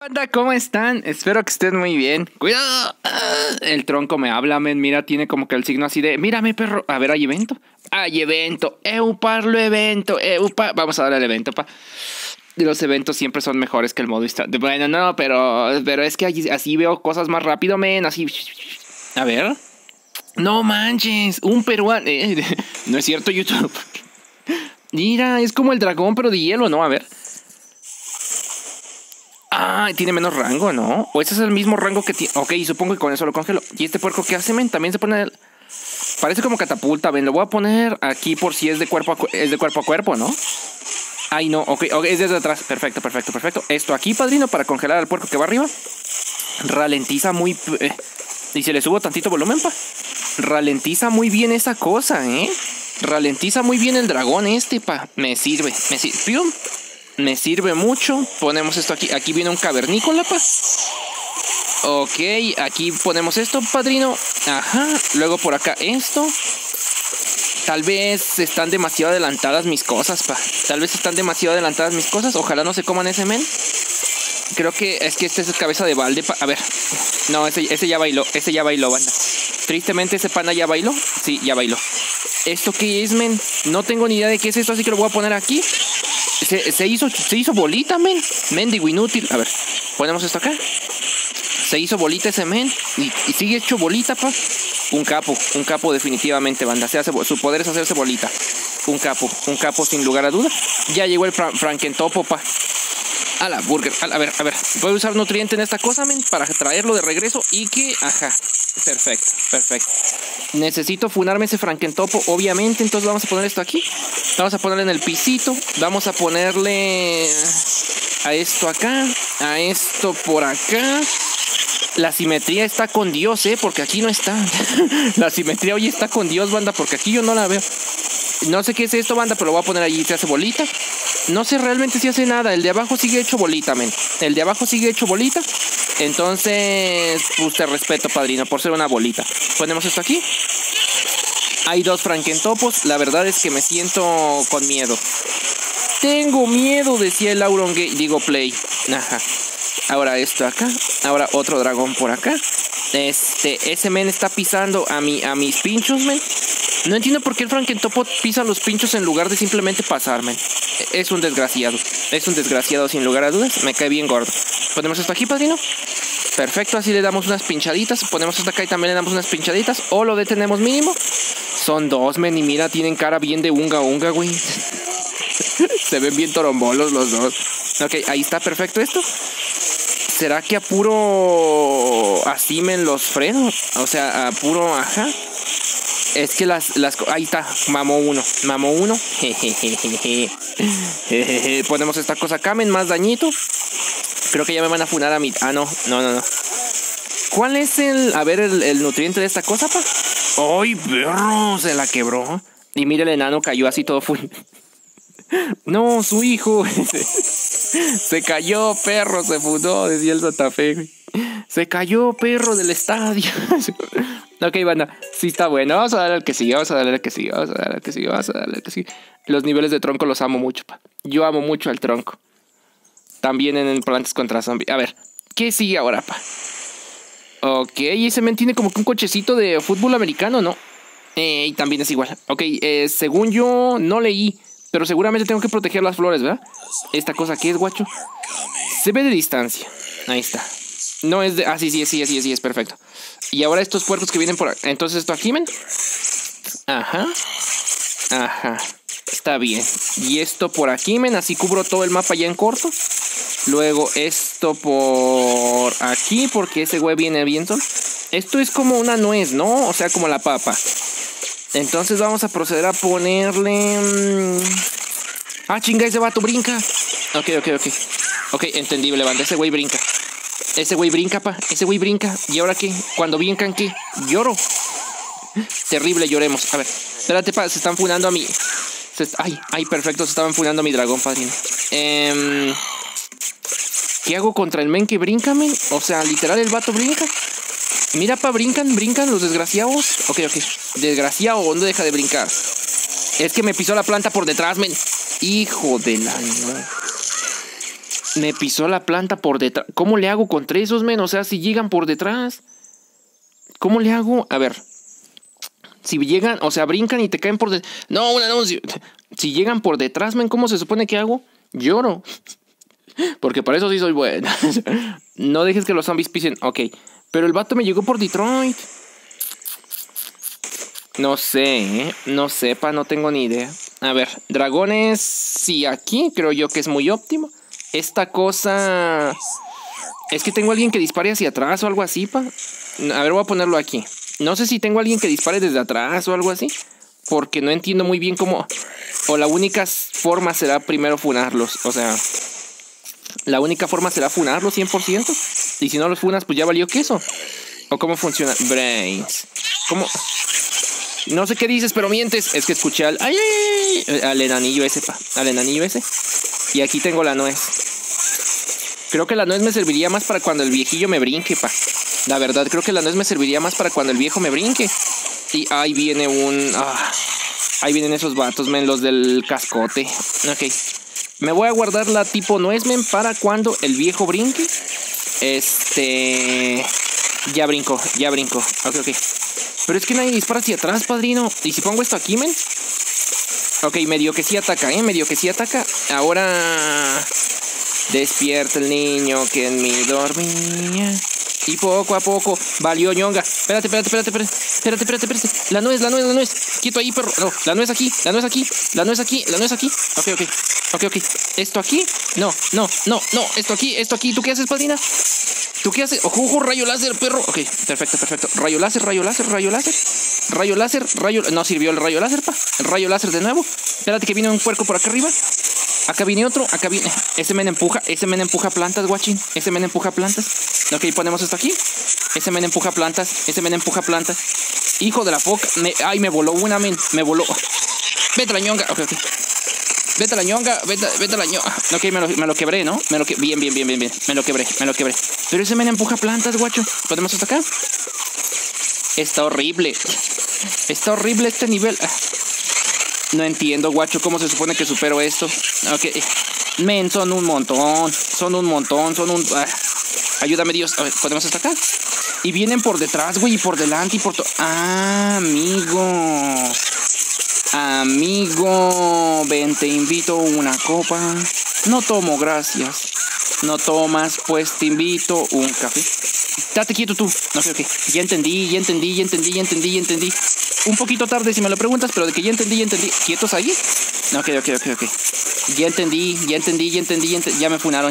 Banda, ¿cómo están? Espero que estén muy bien. ¡Cuidado! El tronco me habla, men. Mira, tiene como que el signo así de... Mírame, perro. A ver, ¿hay evento? ¡Hay evento! ¡Euparlo evento! ¡Eupa! Vamos a dar el evento, pa. Los eventos siempre son mejores que el modo historia. Bueno, no, pero es que así veo cosas más rápido, men. Así... A ver... No manches, un peruano. No es cierto, YouTube. Mira, es como el dragón, pero de hielo, ¿no? A ver. Ah, tiene menos rango, ¿no? O ese es el mismo rango que tiene. Ok, supongo que con eso lo congelo. ¿Y este puerco qué hace, men? También se pone... Parece como catapulta, ven. Lo voy a poner aquí por si es de cuerpo a cuerpo, ¿no? Ay, no, ok, es desde atrás. Perfecto. Esto aquí, padrino, para congelar al puerco que va arriba. Ralentiza muy... Y se le subo tantito volumen, pa. Ralentiza muy bien esa cosa, ¿eh? Ralentiza muy bien el dragón este, pa. Me sirve. ¡Pium! Me sirve mucho. Ponemos esto aquí. Aquí viene un cavernícola, pa. Ok, aquí ponemos esto, padrino. Ajá. Luego por acá esto. Tal vez están demasiado adelantadas mis cosas, pa. Ojalá no se coman ese men. Creo que es que este es cabeza de balde, pa. A ver. No, ese ya bailó. Banda. Tristemente ese pana ya bailó. Sí, ya bailó. ¿Esto qué es, men? No tengo ni idea de qué es esto, así que lo voy a poner aquí. Se hizo bolita, men. Mendigo inútil. A ver, ponemos esto acá. Se hizo bolita ese men. Y sigue hecho bolita, pa. Un capo definitivamente, banda. Su poder es hacerse bolita. Un capo sin lugar a duda. Ya llegó el Frankentopo, pa. A la burger. A ver. Voy a usar nutriente en esta cosa, men, para traerlo de regreso y que... Ajá. Perfecto. Necesito funarme ese Frankentopo, obviamente. Entonces vamos a poner esto aquí. Vamos a ponerle en el pisito. Vamos a ponerle... A esto acá. A esto por acá. La simetría está con Dios, porque aquí no está. La simetría hoy está con Dios, banda, porque aquí yo no la veo. No sé qué es esto, banda, pero lo voy a poner allí. Se hace bolita. No sé realmente si hace nada. El de abajo sigue hecho bolita, men. Entonces, pues te respeto, padrino, por ser una bolita. Ponemos esto aquí. Hay 2 Frankentopos. La verdad es que me siento con miedo. Tengo miedo, decía el Auron Gay. Digo, Play. Ajá. Ahora esto acá. Ahora otro dragón por acá. Ese men está pisando a mis pinchos, men. No entiendo por qué el Frankentopo pisa los pinchos en lugar de simplemente pasarme. Es un desgraciado sin lugar a dudas. Me cae bien gordo. Ponemos esto aquí, padrino. Perfecto, así le damos unas pinchaditas. Ponemos esto acá y también le damos unas pinchaditas. O lo detenemos mínimo. Son 2, men, y mira, tienen cara bien de unga, güey. Se ven bien torombolos los 2. Ok, ahí está, perfecto esto. ¿Será que a puro así, men, los freno? O sea, a puro, ajá. Es que ahí está, mamó uno. Ponemos esta cosa acá, men, más dañito. Creo que ya me van a funar a mí. Ah, no. ¿Cuál es el nutriente de esta cosa, pa? ¡Ay, perro! Se la quebró. Y mira, el enano cayó así todo full. No, su hijo. Se cayó, perro, se fundó, decía el Santa Fe, güey. Se cayó, perro, del estadio. Ok, banda, sí está bueno. Vamos a darle al que sigue. Los niveles de tronco los amo mucho, pa. Yo amo mucho al tronco. También en Plantas contra Zombies. A ver, ¿qué sigue ahora, pa? Ok, ese men tiene como que un cochecito de fútbol americano, ¿no? Y también es igual. Ok, según yo no leí, pero seguramente tengo que proteger las flores, ¿verdad? Esta cosa, ¿qué es, guacho? Se ve de distancia. Ahí está. No es de... Ah, sí, es perfecto. Y ahora estos puercos que vienen por acá. Entonces esto aquí, men. Ajá. Está bien. Y esto por aquí, men. Así cubro todo el mapa ya en corto. Luego esto por aquí, porque ese güey viene bien solo. Esto es como una nuez, ¿no? O sea, como la papa. Entonces vamos a proceder a ponerle... Ah, chinga, ese vato brinca. Ok, entendible, banda. Ese güey brinca, pa. ¿Y ahora qué? Cuando brincan, ¿qué? Lloro. Terrible, lloremos. A ver, espérate, pa. Se están funando a mí. Ay, perfecto. Se estaban funando a mi dragón, padrino. ¿Qué hago contra el men que brinca, men? O sea, literal, el vato brinca. Mira, pa, brincan los desgraciados. Ok. Desgraciado, no deja de brincar. Es que me pisó la planta por detrás, men. Hijo de la... Me pisó la planta por detrás. ¿Cómo le hago contra esos, men? O sea, si llegan por detrás. ¿Cómo le hago? A ver. Si llegan, o sea, brincan y te caen por detrás. No, un anuncio. Si llegan por detrás, men, ¿cómo se supone que hago? Lloro. Porque para eso sí soy bueno. No dejes que los zombies pisen. Ok. Pero el vato me llegó por Detroit. No sé, ¿eh? No sepa, no tengo ni idea. A ver, dragones. Sí, aquí creo yo que es muy óptimo. Esta cosa... Es que tengo a alguien que dispare hacia atrás o algo así, pa. A ver, voy a ponerlo aquí. No sé si tengo a alguien que dispare desde atrás o algo así. Porque no entiendo muy bien cómo... O la única forma será primero funarlos. O sea... La única forma será funarlos 100%. Y si no los funas, pues ya valió queso. ¿O cómo funciona? Brains. ¿Cómo? No sé qué dices, pero mientes. Es que escuché al... ¡Ay, ay, ay! Al enanillo ese, pa. Al enanillo ese. Y aquí tengo la nuez. Creo que la nuez me serviría más para cuando el viejillo me brinque, pa. La verdad, creo que la nuez me serviría más para cuando el viejo me brinque. Y ahí viene un... ahí vienen esos vatos, men, los del cascote. Ok. Me voy a guardar la tipo nuez, men, para cuando el viejo brinque. Ya brinco, ya brinco. Ok, ok. Pero es que nadie dispara hacia atrás, padrino. ¿Y si pongo esto aquí, men? Ok, medio que sí ataca, medio que sí ataca. Ahora... Despierta el niño que en mí dormía. Y poco a poco valió ñonga. Espérate. La nuez. Quieto ahí, perro. No, la nuez aquí. Ok. ¿Esto aquí? No. Esto aquí. ¿Tú qué haces, padrina? ¿Tú qué haces? Ojo, rayo láser, perro. Ok, perfecto. Rayo láser. No sirvió el rayo láser, pa. El rayo láser de nuevo. Espérate que viene un puerco por acá arriba. Acá viene otro, Ese men empuja plantas, guachín. Ese men empuja plantas. Ok, ponemos esto aquí. Ese men empuja plantas. Hijo de la foca. Me voló una, men. Me voló. Vete a la ñonga. Ok. Vete a la ñonga. Ok, me lo quebré, ¿no? Bien. Me lo quebré. Pero ese men empuja plantas, guacho. ¿Ponemos esto acá? Está horrible este nivel. No entiendo, guacho, cómo se supone que supero esto. Ok. Men, son un montón. Ayúdame, Dios. A ver, ¿ponemos esto acá? Y vienen por detrás, güey, y por delante y por todo. Amigo, ven, te invito una copa. No tomo, gracias. No tomas, pues te invito un café. Date quieto tú. Ok. Ya entendí. Un poquito tarde si me lo preguntas, pero de que ya entendí. ¿Quietos ahí? Ok. Ya entendí. Ya me funaron.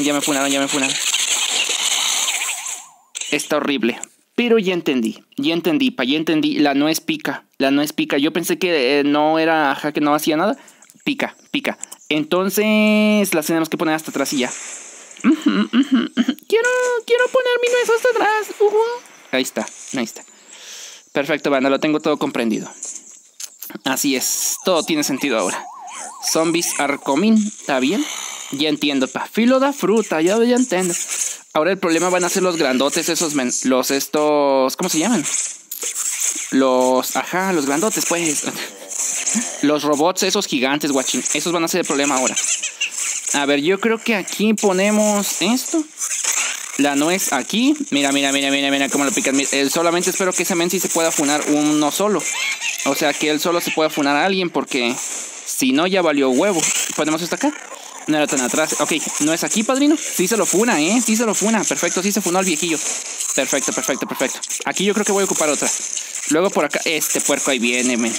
Está horrible. Pero ya entendí. La nuez pica. Yo pensé que no era, que no hacía nada. Pica. Entonces las tenemos que poner hasta atrás y ya. Quiero poner mi nuez hasta atrás. Ahí está. Perfecto, banda, lo tengo todo comprendido. Así es, todo tiene sentido ahora. Zombies are coming, ¿está bien? Ya entiendo, pa. Filo da fruta, ya entiendo. Ahora el problema van a ser los grandotes esos, ¿cómo se llaman? Los grandotes, pues. Los robots esos gigantes, guachín. Esos van a ser el problema ahora. A ver, yo creo que aquí ponemos esto. La nuez aquí. Mira cómo lo pican. Solamente espero que ese men sí se pueda funar uno solo. O sea, que él solo se pueda funar a alguien, porque si no ya valió huevo. ¿Ponemos esto acá? No era tan atrás. Ok, ¿no es aquí, padrino? Sí se lo funa, sí se lo funa. Perfecto, sí se funó al viejillo. Perfecto. Aquí yo creo que voy a ocupar otra. Luego por acá, este puerco ahí viene, men.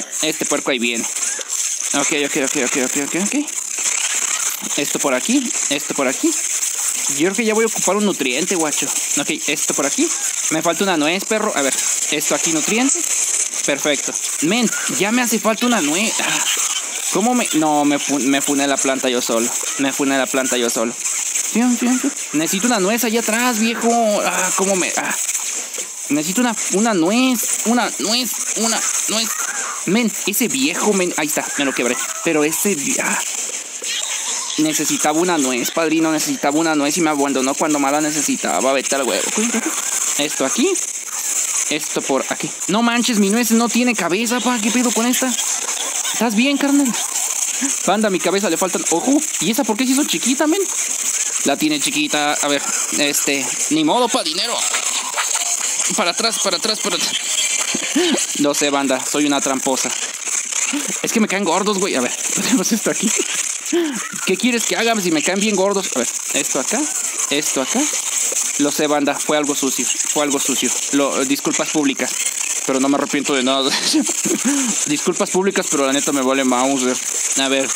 Ok. Esto por aquí. Yo creo que ya voy a ocupar un nutriente, guacho. Ok, esto por aquí. Me falta una nuez, perro. A ver, esto aquí, nutriente. Perfecto. Men, ya me hace falta una nuez. ¿Cómo me...? No, me funé la planta yo solo. Necesito una nuez allá atrás, viejo. ¿Cómo me...? Necesito una nuez. Una nuez. Men, ese viejo, men... Ahí está, me lo quebré. Pero ese... Necesitaba una nuez, padrino. Y me abandonó cuando más la necesitaba. Vete al huevo. Esto aquí. Esto por aquí. No manches, mi nuez no tiene cabeza, pa. ¿Qué pedo con esta? ¿Estás bien, carnal? Banda, a mi cabeza le faltan... Ojo. ¿Y esa por qué se hizo chiquita, men? La tiene chiquita. A ver, ni modo, pa, dinero. Para atrás, para atrás, para atrás. No sé, banda, soy una tramposa. Es que me caen gordos, güey. A ver, tenemos esto aquí. ¿Qué quieres que haga si me caen bien gordos? A ver, esto acá, esto acá. Lo sé, banda, fue algo sucio. Fue algo sucio. Disculpas públicas, pero no me arrepiento de nada. Disculpas públicas, pero la neta me vale Mauser. A ver,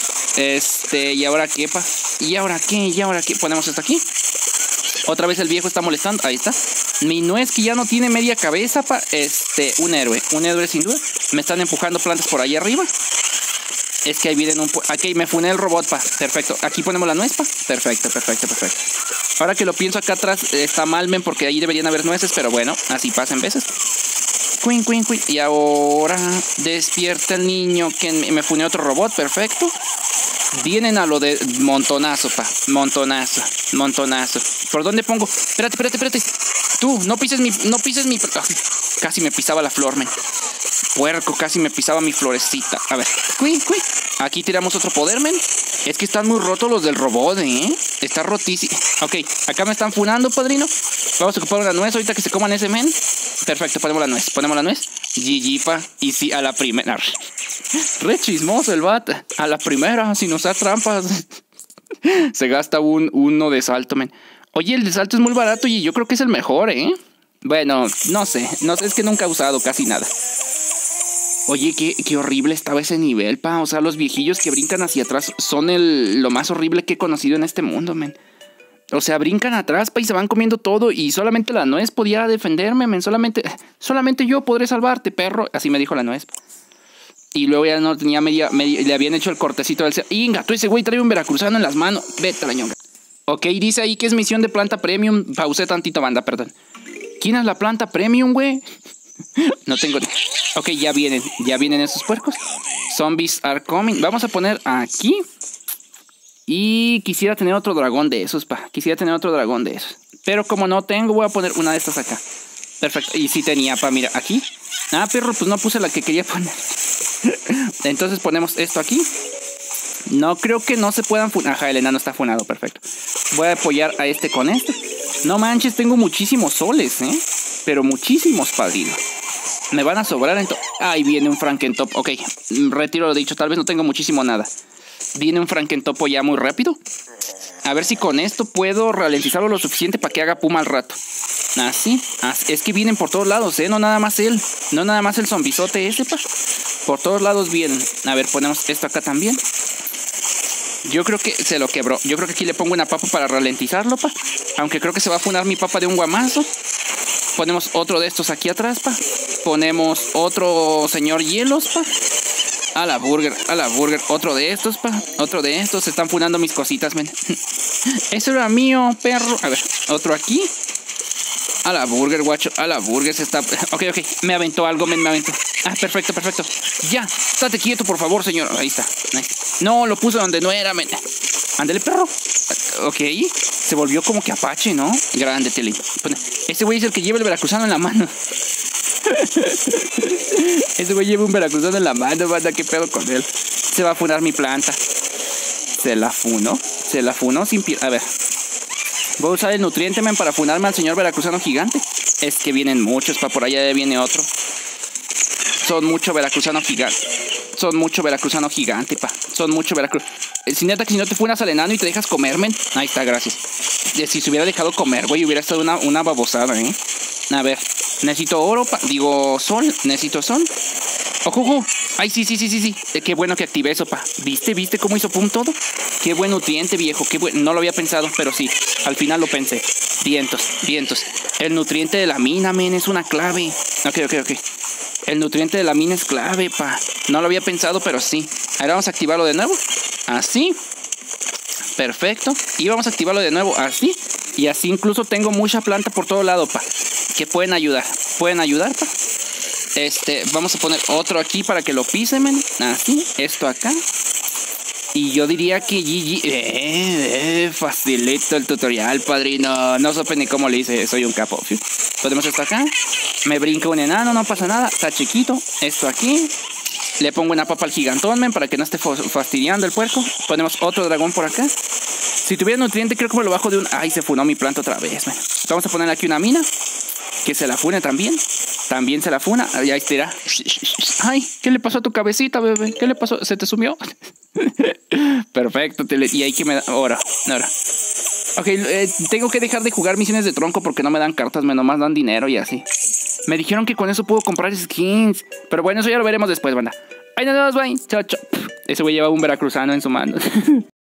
¿y ahora qué, pa? ¿Y ahora qué? ¿Y ahora qué? Ponemos esto aquí. Otra vez el viejo está molestando. Ahí está. Mi nuez que ya no tiene media cabeza, pa. Un héroe sin duda. Me están empujando plantas por ahí arriba. Es que ahí vienen aquí me funé el robot, pa. Perfecto. Aquí ponemos la nuez, pa. Perfecto, perfecto, perfecto. Ahora que lo pienso acá atrás, está mal, men, porque ahí deberían haber nueces, pero bueno, así pasa en veces. Queen, queen, queen. Y ahora despierta el niño que me funé otro robot, perfecto. Vienen a lo de montonazo, pa. Montonazo, montonazo. ¿Por dónde pongo? Espérate, espérate, espérate. Tú, no pises mi... Casi me pisaba la flor, men. Puerco, casi me pisaba mi florecita. A ver, aquí tiramos otro poder, men. Es que están muy rotos los del robot, Está rotísimo. Ok, acá me están funando, padrino. Vamos a ocupar una nuez ahorita que se coman ese men. Perfecto, ponemos la nuez. Ponemos la nuez. GG, pa. Y sí, a la primera. Re chismoso el bat. A la primera, sin usar trampas. Se gasta uno de salto, men. Oye, el de salto es muy barato y yo creo que es el mejor, Bueno, no sé, es que nunca he usado casi nada. Oye, qué horrible estaba ese nivel, pa. O sea, los viejillos que brincan hacia atrás son lo más horrible que he conocido en este mundo, men. O sea, brincan atrás, pa, y se van comiendo todo. Y solamente la nuez podía defenderme, men. Solamente yo podré salvarte, perro. Así me dijo la nuez. Y luego ya no tenía media le habían hecho el cortecito del... Inga, tú ese güey trae un veracruzano en las manos. Vete a la ñonga. Ok, dice ahí que es misión de planta premium. Pausé tantito, banda, perdón. ¿Quién es la planta premium, güey? No tengo... Ok, ya vienen esos puercos. Zombies are coming. Vamos a poner aquí. Y quisiera tener otro dragón de esos, pa. Quisiera tener otro dragón de esos. Pero como no tengo, voy a poner una de estas acá. Perfecto. Y sí tenía, pa, mira, aquí. Ah, perro, pues no puse la que quería poner. Entonces ponemos esto aquí. No creo que no se puedan funar. Ajá, el enano está funado, perfecto. Voy a apoyar a este con este. No manches, tengo muchísimos soles, pero muchísimos, padrino. Me van a sobrar entonces. Ahí viene un Frankentop. Ok, retiro lo dicho, tal vez no tengo muchísimo nada. Viene un Frankentopo ya muy rápido. A ver si con esto puedo ralentizarlo lo suficiente para que haga puma al rato. Así. Es que vienen por todos lados, no nada más él. No nada más el zombizote ese, pa. Por todos lados vienen. A ver, ponemos esto acá también. Yo creo que se lo quebró. Yo creo que aquí le pongo una papa para ralentizarlo, pa. Aunque creo que se va a funar mi papa de un guamazo. Ponemos otro de estos aquí atrás, pa. Ponemos otro señor hielos, pa. A la burger. Otro de estos, pa. Otro de estos. Se están funando mis cositas, men. Eso era mío, perro. A ver, otro aquí. A la burger, guacho. A la burger se está... Ok. Me aventó algo, men. Me aventó. Ah, perfecto. Ya. Estate quieto, por favor, señor. Ahí está. No, lo puso donde no era, men. Ándale, perro. Ok. Se volvió como que apache, ¿no? Grande, Tele. Ese güey es el que lleva el veracruzano en la mano. Ese güey lleva un veracruzano en la mano, banda. ¿Qué pedo con él? Se va a funar mi planta. Se la funó sin pie. A ver. Voy a usar el nutriente, men, para funarme al señor veracruzano gigante. Es que vienen muchos, pa. Por allá viene otro. Son mucho veracruzano gigante, pa. Son mucho veracruzano. Si neta que si no te funas al enano y te dejas comer, men. Ahí está, gracias. Si se hubiera dejado comer, güey, hubiera estado una babosada, A ver, necesito oro, pa. Digo, sol. Necesito sol. ¡Ojo! Ay, sí. Qué bueno que activé eso, pa. ¿Viste cómo hizo pum todo? Qué buen nutriente, viejo. Qué bueno. No lo había pensado, pero sí. Al final lo pensé. Vientos. El nutriente de la mina, men, es una clave. Ok. El nutriente de la mina es clave, pa. No lo había pensado, pero sí. Ahora vamos a activarlo de nuevo. Así. Perfecto. Y vamos a activarlo de nuevo. Así. Y así incluso tengo mucha planta por todo lado, pa. Que pueden ayudar. Pa. Vamos a poner otro aquí para que lo pisen, men. Así. Esto acá. Y yo diría que GG. Facilito el tutorial, padrino. No supe ni cómo le hice. Soy un capo. Ponemos esto acá. Me brinca un enano, no pasa nada. Está chiquito. Esto aquí. Le pongo una papa al gigantón, men, para que no esté fastidiando el puerco. Ponemos otro dragón por acá. Si tuviera nutriente, creo que me lo bajo de un... Ay, se funó mi planta otra vez, man. Vamos a poner aquí una mina. Que se la fune también. También se la funa. Ahí está. Ay, ¿qué le pasó a tu cabecita, bebé? ¿Qué le pasó? ¿Se te sumió? Perfecto. Y ahí que me da... Ahora. Ok, tengo que dejar de jugar misiones de tronco porque no me dan cartas, me nomás dan dinero y así. Me dijeron que con eso puedo comprar skins. Pero bueno, eso ya lo veremos después, banda. Ahí nos vemos, bye. Chao, chao. Ese güey lleva un veracruzano en su mano.